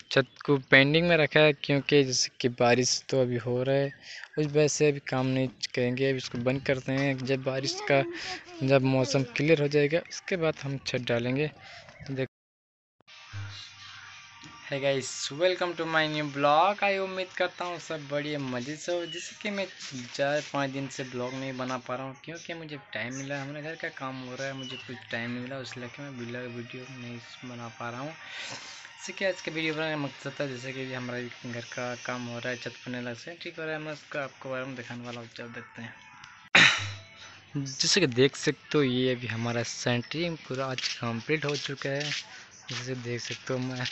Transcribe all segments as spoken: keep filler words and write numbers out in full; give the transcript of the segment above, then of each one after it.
छत को पेंडिंग में रखा है, क्योंकि जैसे कि बारिश तो अभी हो रहा है, उस वजह से अभी काम नहीं करेंगे। अभी इसको बंद करते हैं, जब बारिश का जब मौसम क्लियर हो जाएगा उसके बाद हम छत डालेंगे। देख है guys, welcome to my new blog. I उम्मीद करता हूँ सब बढ़िया मज़े से हो। जैसे कि मैं चार पाँच दिन से ब्लॉग नहीं बना पा रहा हूँ, क्योंकि मुझे टाइम मिला, हमारे घर का काम हो रहा है, मुझे कुछ टाइम नहीं मिला, इसलिए कि मैं बिल्ला वीडियो नहीं बना पा रहा हूँ। जैसे कि आज के वीडियो बनाने का मकसद था, जैसे कि हमारा घर का काम हो रहा है, छत बनने लग से ठीक हो रहा है, मैं उसका आपको बारे में दिखाने वाला हूँ। चल देखते हैं। जैसे कि देख सकते हो, ये अभी हमारा सेंटरिंग पूरा आज कंप्लीट हो चुका है। जैसे देख सकते हो, मैं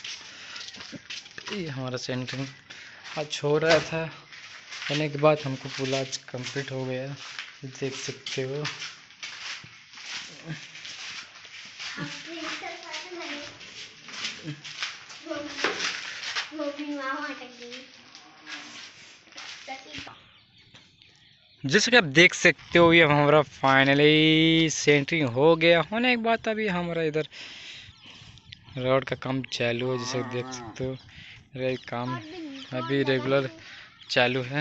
ये हमारा सेंटरिंग आज हो रहा था, होने के बाद हमको पूरा आज कंप्लीट हो गया, देख सकते हो। जैसे कि आप देख सकते हो, ये हमारा फाइनली सेंटरिंग हो गया। होने के बाद अभी हमारा इधर रोड का काम चालू है। जैसे देख सकते हो, ये काम अभी रेगुलर चालू है।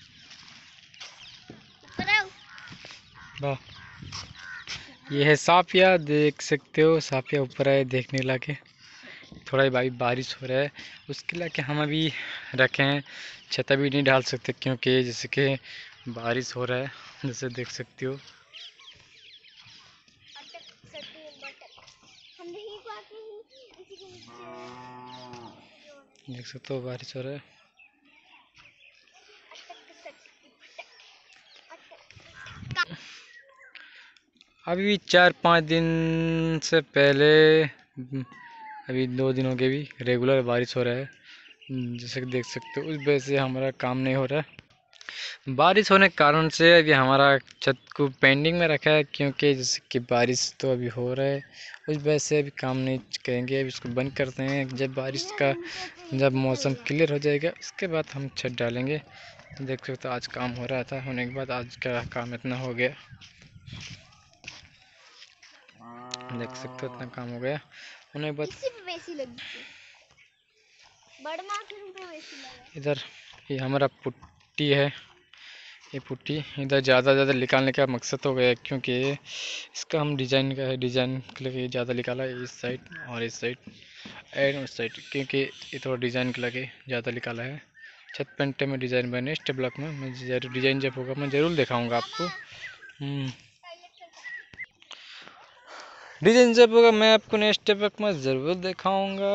वाह, ये है साफिया, देख सकते हो, साफिया ऊपर है देखने लाके। थोड़ा ही भाई बारिश हो रहा है, उसके लाके हम अभी रखे हैं। छत भी नहीं डाल सकते, क्योंकि जैसे कि बारिश हो रहा है, जैसे देख सकते हो। देख सकते हो, बारिश हो रहा है। अभी चार पाँच दिन से पहले, अभी दो दिनों के भी रेगुलर बारिश हो रहा है, जैसे कि देख सकते हो। उस वजह से हमारा काम नहीं हो रहा है। बारिश होने के कारण से अभी हमारा छत को पेंडिंग में रखा है, क्योंकि जैसे कि बारिश तो अभी हो रहा है, उस वजह से अभी काम नहीं करेंगे। अभी इसको बंद करते हैं, जब बारिश का जब मौसम क्लियर हो जाएगा उसके बाद हम छत डालेंगे। देख सकते हो, आज काम हो रहा था, होने के बाद आज का काम इतना हो गया। देख सकते हो, इतना काम हो गया होने के बाद। इधर ये हमारा पुट्टी है, ये पुट्टी इधर ज़्यादा ज़्यादा निकालने का मकसद हो गया, क्योंकि इसका हम डिज़ाइन का है, डिज़ाइन के लिए ज़्यादा निकाला है, इस साइड और इस साइड एंड उस साइड, क्योंकि ये थोड़ा डिज़ाइन के लगे ज़्यादा निकाला है। छत पेंटे में डिज़ाइन बने स्टेप ब्लॉक में, मैं जरूर डिज़ाइन जब होगा मैं ज़रूर दिखाऊंगा आपको। डिज़ाइन जब होगा मैं आपको नेक्स्ट स्टेप ब्लॉक में ज़रूर दिखाऊंगा।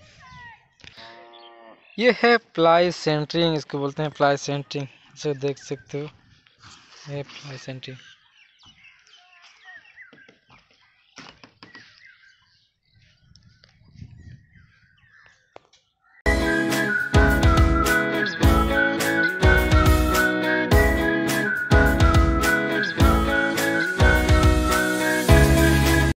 ये है प्लाई सेंटरिंग, इसको बोलते हैं प्लाई सेंटरिंग। जो देख सकते हो, ये प्लाई सेंटरिंग।